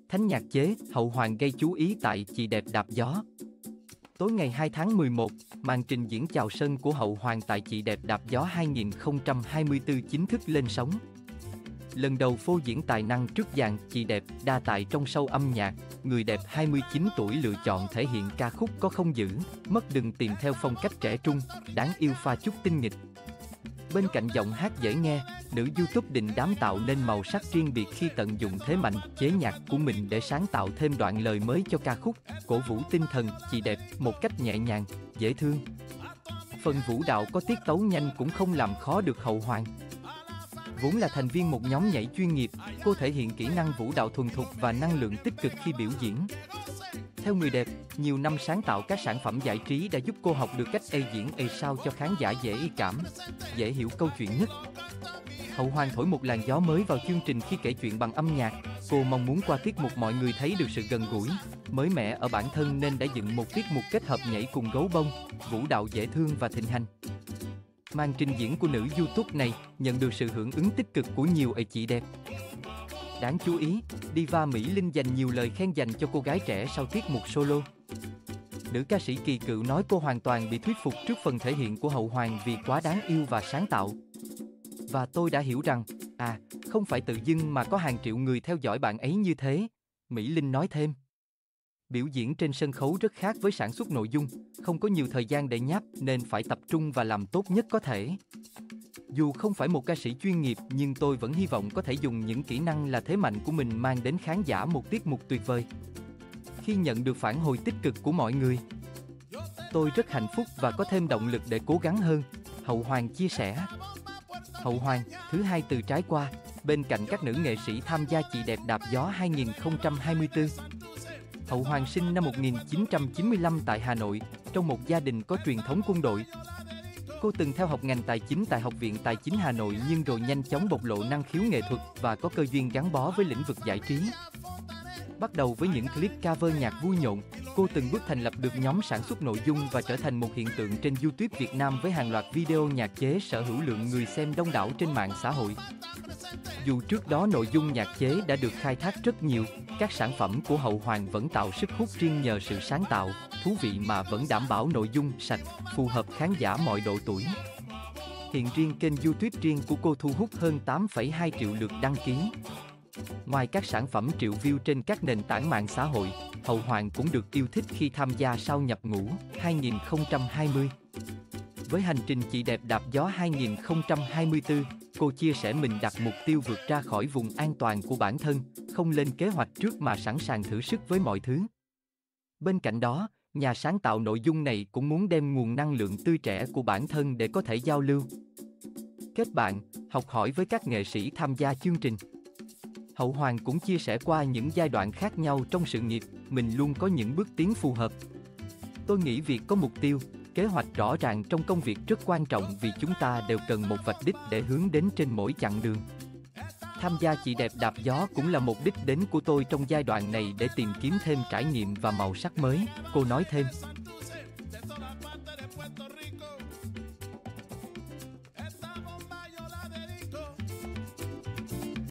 Thánh nhạc chế, Hậu Hoàng gây chú ý tại Chị đẹp đạp gió. Tối ngày 2 tháng 11, màn trình diễn chào sân của Hậu Hoàng tại Chị đẹp đạp gió 2024 chính thức lên sóng. Lần đầu phô diễn tài năng trước dàn Chị đẹp đa tài trong show âm nhạc, người đẹp 29 tuổi lựa chọn thể hiện ca khúc Có không giữ, mất đừng tìm theo phong cách trẻ trung, đáng yêu pha chút tinh nghịch. Bên cạnh giọng hát dễ nghe, nữ YouTube định đám tạo nên màu sắc riêng biệt khi tận dụng thế mạnh chế nhạc của mình để sáng tạo thêm đoạn lời mới cho ca khúc, cổ vũ tinh thần Chị đẹp một cách nhẹ nhàng, dễ thương. Phần vũ đạo có tiết tấu nhanh cũng không làm khó được Hậu Hoàng. Vốn là thành viên một nhóm nhảy chuyên nghiệp, cô thể hiện kỹ năng vũ đạo thuần thục và năng lượng tích cực khi biểu diễn. Theo người đẹp, nhiều năm sáng tạo các sản phẩm giải trí đã giúp cô học được cách diễn sao cho khán giả dễ cảm, dễ hiểu câu chuyện nhất. Hậu Hoàng thổi một làn gió mới vào chương trình khi kể chuyện bằng âm nhạc. Cô mong muốn qua tiết mục mọi người thấy được sự gần gũi, mới mẻ ở bản thân nên đã dựng một tiết mục kết hợp nhảy cùng gấu bông, vũ đạo dễ thương và thịnh hành. Màn trình diễn của nữ YouTube này nhận được sự hưởng ứng tích cực của nhiều chị đẹp. Đáng chú ý, diva Mỹ Linh dành nhiều lời khen dành cho cô gái trẻ sau tiết mục solo. Nữ ca sĩ Kỳ Cựu nói cô hoàn toàn bị thuyết phục trước phần thể hiện của Hậu Hoàng vì quá đáng yêu và sáng tạo. Và tôi đã hiểu rằng, không phải tự dưng mà có hàng triệu người theo dõi bạn ấy như thế, Mỹ Linh nói thêm. Biểu diễn trên sân khấu rất khác với sản xuất nội dung, không có nhiều thời gian để nháp nên phải tập trung và làm tốt nhất có thể. Dù không phải một ca sĩ chuyên nghiệp nhưng tôi vẫn hy vọng có thể dùng những kỹ năng là thế mạnh của mình mang đến khán giả một tiết mục tuyệt vời. Khi nhận được phản hồi tích cực của mọi người, tôi rất hạnh phúc và có thêm động lực để cố gắng hơn, Hậu Hoàng chia sẻ. Hậu Hoàng, thứ hai từ trái qua, bên cạnh các nữ nghệ sĩ tham gia Chị đẹp đạp gió 2024. Hậu Hoàng sinh năm 1995 tại Hà Nội, trong một gia đình có truyền thống quân đội. Cô từng theo học ngành tài chính tại Học viện Tài chính Hà Nội nhưng rồi nhanh chóng bộc lộ năng khiếu nghệ thuật và có cơ duyên gắn bó với lĩnh vực giải trí. Bắt đầu với những clip cover nhạc vui nhộn, cô từng bước thành lập được nhóm sản xuất nội dung và trở thành một hiện tượng trên YouTube Việt Nam với hàng loạt video nhạc chế sở hữu lượng người xem đông đảo trên mạng xã hội. Dù trước đó nội dung nhạc chế đã được khai thác rất nhiều, các sản phẩm của Hậu Hoàng vẫn tạo sức hút riêng nhờ sự sáng tạo, thú vị mà vẫn đảm bảo nội dung sạch, phù hợp khán giả mọi độ tuổi. Hiện riêng kênh YouTube riêng của cô thu hút hơn 8,2 triệu lượt đăng ký. Ngoài các sản phẩm triệu view trên các nền tảng mạng xã hội, Hậu Hoàng cũng được yêu thích khi tham gia Sao nhập ngũ 2020. Với hành trình Chị đẹp đạp gió 2024, cô chia sẻ mình đặt mục tiêu vượt ra khỏi vùng an toàn của bản thân, không lên kế hoạch trước mà sẵn sàng thử sức với mọi thứ. Bên cạnh đó, nhà sáng tạo nội dung này cũng muốn đem nguồn năng lượng tươi trẻ của bản thân để có thể giao lưu, kết bạn, học hỏi với các nghệ sĩ tham gia chương trình. Hậu Hoàng cũng chia sẻ qua những giai đoạn khác nhau trong sự nghiệp, mình luôn có những bước tiến phù hợp. Tôi nghĩ việc có mục tiêu, kế hoạch rõ ràng trong công việc rất quan trọng vì chúng ta đều cần một vạch đích để hướng đến trên mỗi chặng đường. Tham gia Chị đẹp đạp gió cũng là một đích đến của tôi trong giai đoạn này để tìm kiếm thêm trải nghiệm và màu sắc mới, cô nói thêm.